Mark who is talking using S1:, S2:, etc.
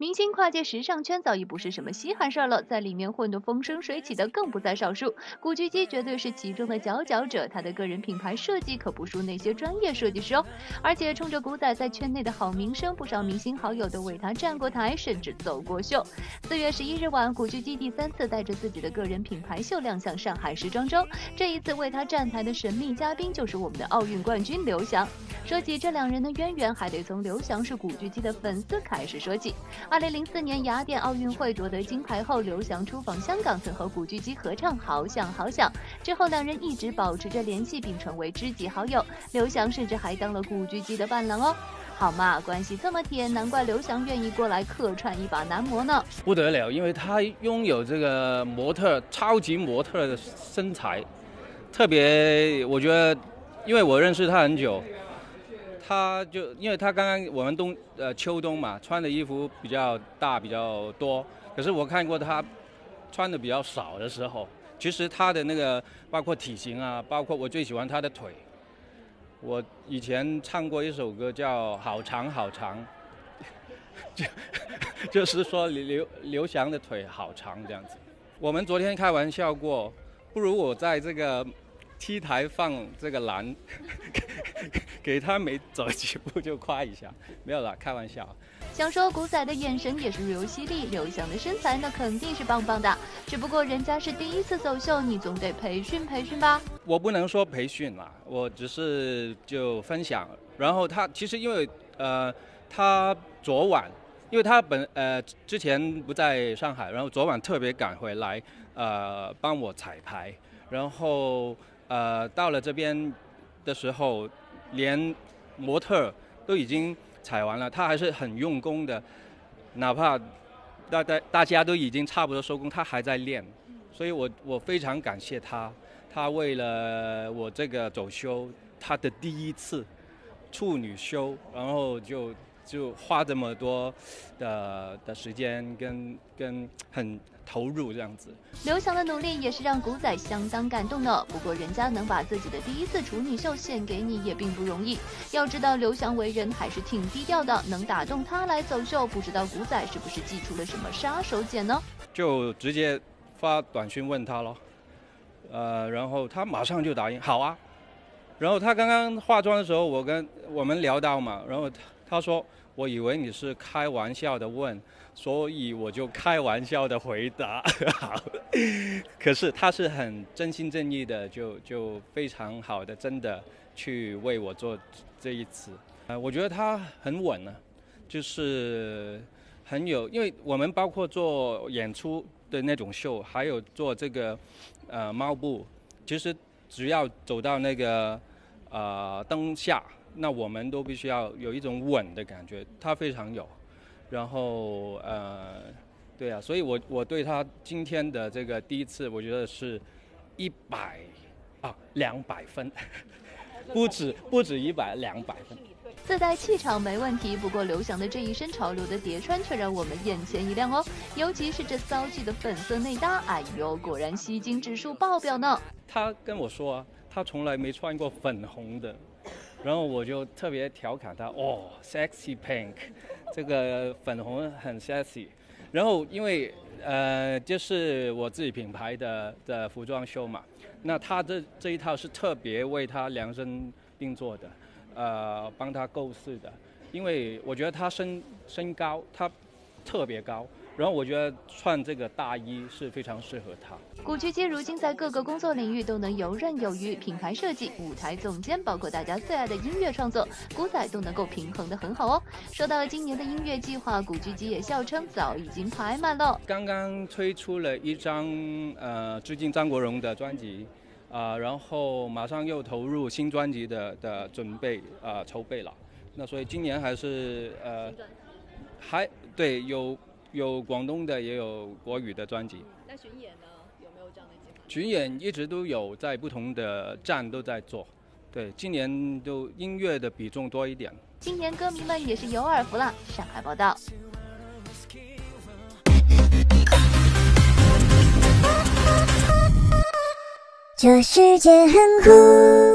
S1: 明星跨界时尚圈早已不是什么稀罕事儿了，在里面混得风生水起的更不在少数。古巨基绝对是其中的佼佼者，他的个人品牌设计可不输那些专业设计师哦。而且冲着古仔在圈内的好名声，不少明星好友都为他站过台，甚至走过秀。4月11日晚，古巨基第3次带着自己的个人品牌秀亮相上海时装周。这一次为他站台的神秘嘉宾就是我们的奥运冠军刘翔。说起这2人的渊源，还得从刘翔是古巨基的粉丝开始说起。2004年雅典奥运会夺得金牌后，刘翔出访香港，曾和古巨基合唱《好想好想》。之后2人一直保持着联系，并成为知己好友。刘翔甚至还当了古巨基的伴郎哦。好嘛，关系这么铁，难怪刘翔愿意过来客串一把男模呢。
S2: 不得了，因为他拥有这个超级模特的身材，特别我觉得，因为我认识他很久。因为他刚刚我们秋冬嘛，穿的衣服比较大比较多，可是我看过他穿的比较少的时候，其实他的那个包括体型啊，包括我最喜欢他的腿。我以前唱过一首歌叫《好长好长》，就是说刘翔的腿好长这样子。我们昨天开玩笑过，不如我在这个T 台放这个栏给他每走几步就夸一下，没有啦，开玩笑。
S1: 想说古仔的眼神也是如犀利，刘翔的身材那肯定是棒棒的，只不过人家是第1次走秀，你总得培训培训吧。
S2: 我不能说培训啦，我只是就分享。然后他其实因为他昨晚，因为他之前不在上海，然后昨晚特别赶回来帮我彩排，然后到了这边的时候，连模特都已经踩完了，他还是很用功的，哪怕大家都已经差不多收工，他还在练，所以我非常感谢他。他为了我这个走秀，他的第1次处女秀，然后就花这么多的时间跟很投入这样子。
S1: 刘翔的努力也是让古仔相当感动的，不过人家能把自己的第1次处女秀献给你也并不容易。要知道刘翔为人还是挺低调的，能打动他来走秀，不知道古仔是不是祭出了什么杀手锏呢？
S2: 就直接发短信问他咯，然后他马上就答应好啊。然后他刚刚化妆的时候，我们聊到嘛，然后他说我以为你是开玩笑的问，所以我就开玩笑的回答。好，可是他是很真心真意的，就非常好的，真的去为我做这一次。我觉得他很稳啊，就是很有，因为我们包括做演出的那种秀，还有做这个猫步，其实只要走到那个灯下，那我们都必须要有一种稳的感觉，他非常有。然后对啊，所以我对他今天的这个第1次，我觉得是200分，不止100，200分。
S1: 自带气场没问题，不过刘翔的这一身潮流的叠穿却让我们眼前一亮哦，尤其是这骚气的粉色内搭，哎呦，果然吸睛指数爆表呢。
S2: 他跟我说啊，他从来没穿过粉红的，然后我就特别调侃他，sexy pink， 这个粉红很 sexy。然后因为就是我自己品牌的服装秀嘛，那他这一套是特别为他量身定做的。帮他构思的，因为我觉得他身高他特别高，然后我觉得穿这个大衣是非常适合他。
S1: 古巨基如今在各个工作领域都能游刃有余，品牌设计、舞台总监，包括大家最爱的音乐创作，古仔都能够平衡得很好哦。说到今年的音乐计划，古巨基也笑称早已经排满了。
S2: 刚刚推出了一张致敬张国荣的专辑。然后马上又投入新专辑的准备筹备了，那所以今年还是还对有广东的也有国语的专辑。
S3: 那巡演呢，有没有这样的计划？
S2: 巡演一直都有，在不同的站都在做。对，今年都音乐的比重多一点。
S1: 今年歌迷们也是有耳福了。上海报道。
S4: 这世界很酷。